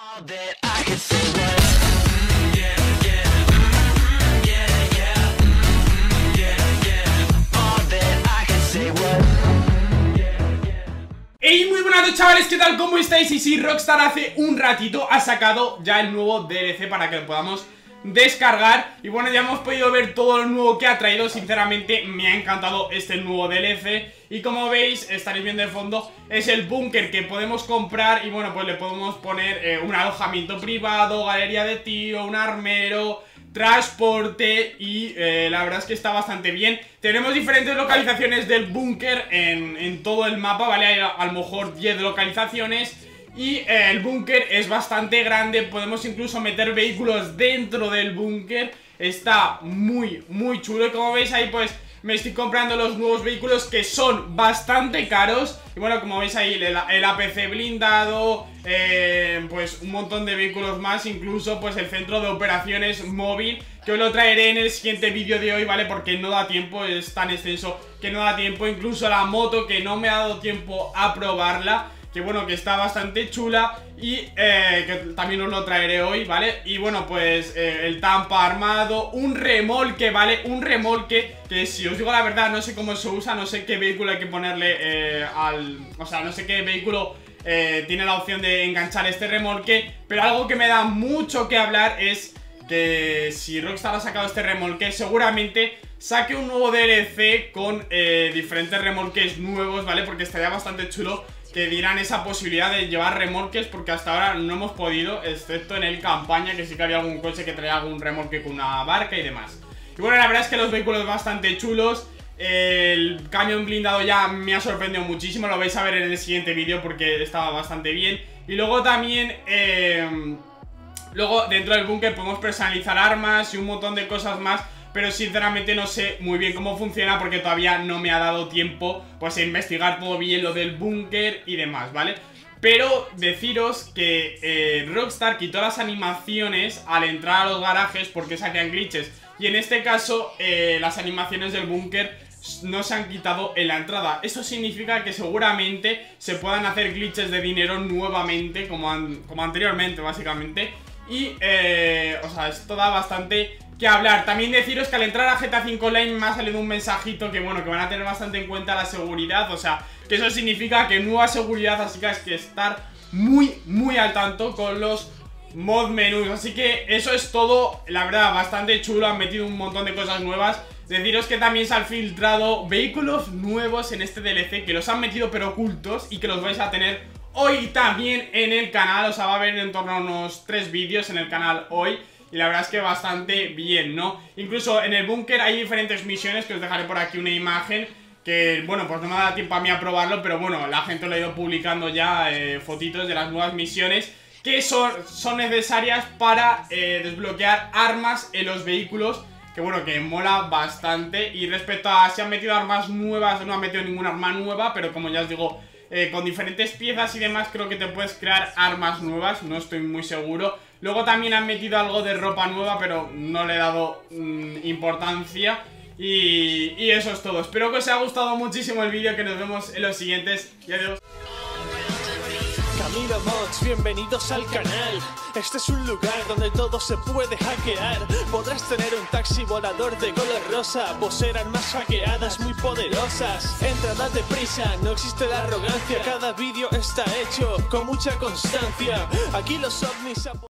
Hey, muy buenas noches, chavales, ¿qué tal? ¿Cómo estáis? Y sí, Rockstar hace un ratito ha sacado ya el nuevo DLC para que lo podamos descargar. Y bueno, ya hemos podido ver todo lo nuevo que ha traído. Sinceramente me ha encantado este nuevo DLC. Y como veis, estaréis viendo de fondo, es el búnker que podemos comprar. Y bueno, pues le podemos poner un alojamiento privado, galería de tiro, un armero, transporte. Y la verdad es que está bastante bien. Tenemos diferentes localizaciones del búnker en todo el mapa, ¿vale? Hay a lo mejor 10 localizaciones. Y el búnker es bastante grande. Podemos incluso meter vehículos dentro del búnker. Está muy chulo. Y como veis ahí, pues me estoy comprando los nuevos vehículos, que son bastante caros. Y bueno, como veis ahí, el APC blindado, pues un montón de vehículos más. Incluso pues el centro de operaciones móvil, que os lo traeré en el siguiente vídeo de hoy, ¿vale? Porque no da tiempo, es tan extenso que no da tiempo. Incluso la moto, que no me ha dado tiempo a probarla, que bueno, que está bastante chula. Y que también os lo traeré hoy, ¿vale? Y bueno, pues el Tampa armado, un remolque, ¿vale? Un remolque que, si os digo la verdad, no sé cómo se usa, no sé qué vehículo hay que ponerle o sea, no sé qué vehículo tiene la opción de enganchar este remolque. Pero algo que me da mucho que hablar es que si Rockstar ha sacado este remolque, seguramente saque un nuevo DLC con diferentes remolques nuevos, ¿vale? Porque estaría bastante chulo que dieran esa posibilidad de llevar remolques, porque hasta ahora no hemos podido, excepto en el campaña, que sí que había algún coche que traía algún remolque con una barca y demás. Y bueno, la verdad es que los vehículos bastante chulos. El camión blindado ya me ha sorprendido muchísimo, lo vais a ver en el siguiente vídeo porque estaba bastante bien. Y luego también, luego dentro del búnker podemos personalizar armas y un montón de cosas más. Pero sinceramente no sé muy bien cómo funciona, porque todavía no me ha dado tiempo pues a investigar todo bien lo del búnker y demás, ¿vale? Pero deciros que Rockstar quitó las animaciones al entrar a los garajes porque sacan glitches. Y en este caso las animaciones del búnker no se han quitado en la entrada. Eso significa que seguramente se puedan hacer glitches de dinero nuevamente, como anteriormente básicamente. Y o sea, esto da bastante que hablar. También deciros que al entrar a GTA V Online me ha salido un mensajito que bueno, que van a tener bastante en cuenta la seguridad. O sea, que eso significa que nueva seguridad, así que hay que estar muy al tanto con los mod menús. Así que eso es todo, la verdad, bastante chulo. Han metido un montón de cosas nuevas. Deciros que también se han filtrado vehículos nuevos en este DLC, que los han metido pero ocultos, y que los vais a tener hoy también en el canal. O sea, va a haber en torno a unos 3 vídeos en el canal hoy. Y la verdad es que bastante bien, ¿no? Incluso en el búnker hay diferentes misiones, que os dejaré por aquí una imagen, que, bueno, pues no me da tiempo a mí a probarlo, pero bueno, la gente lo ha ido publicando ya, fotitos de las nuevas misiones, que son necesarias para desbloquear armas en los vehículos, que bueno, que mola bastante. Y respecto a si han metido armas nuevas, no han metido ninguna arma nueva, pero como ya os digo, con diferentes piezas y demás creo que te puedes crear armas nuevas, no estoy muy seguro. Luego también han metido algo de ropa nueva, pero no le he dado importancia. Y eso es todo. Espero que os haya gustado muchísimo el vídeo, que nos vemos en los siguientes. Y adiós. Camino Mods, bienvenidos al canal. Este es un lugar donde todo se puede hackear. Podrás tener un taxi volador de color rosa, poseer armas hackeadas muy poderosas. Entra, date prisa, no existe la arrogancia. Cada vídeo está hecho con mucha constancia. Aquí los ovnis